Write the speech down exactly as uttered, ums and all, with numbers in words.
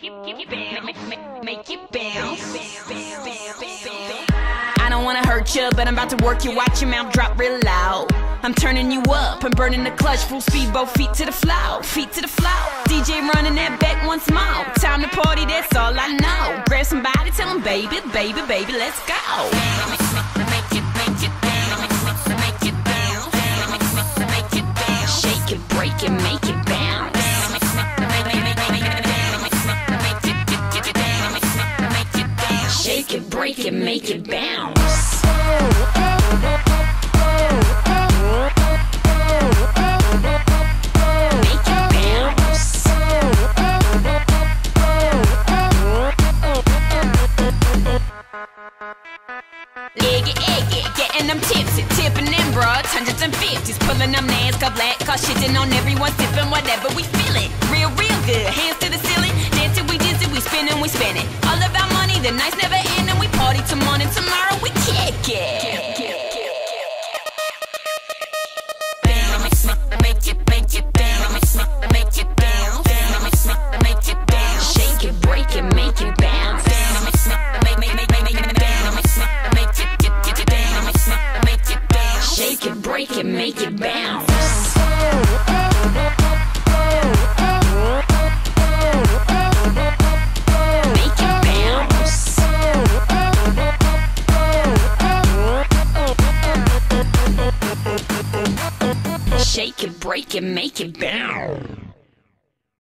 Make it bounce. I don't wanna hurt you, but I'm about to work you. Watch your mouth drop real loud. I'm turning you up, I'm burning the clutch. Full speed, both feet to the floor, feet to the floor. D J running that back once more. Time to party, that's all I know. Grab somebody, tell them baby, baby, baby, let's go. Make it, make it bounce. Make it bounce. Make it bounce. Shake it, break it, make it bounce. Shake it, break it, make it bounce. Make it bounce. Eggy, eggy, getting them tipsy, tipping them broads, hundreds and fifties, pulling them NASCAR black car, shitting on everyone, sipping whatever we feeling. Real, real good, hands to the ceiling, dancing, we dizzy, we spinning, we spinning. All about money, the nights never end, and we party till morning. Tomorrow we kick it. Make it, make it bounce. Make it bounce. Make it bounce. Shake it, break it, make it bounce. Make, make, make, make it bounce. Make it, get, get it bounce. Make it bounce. Shake it, break it, make it bounce. Shake it, break it, make it bounce.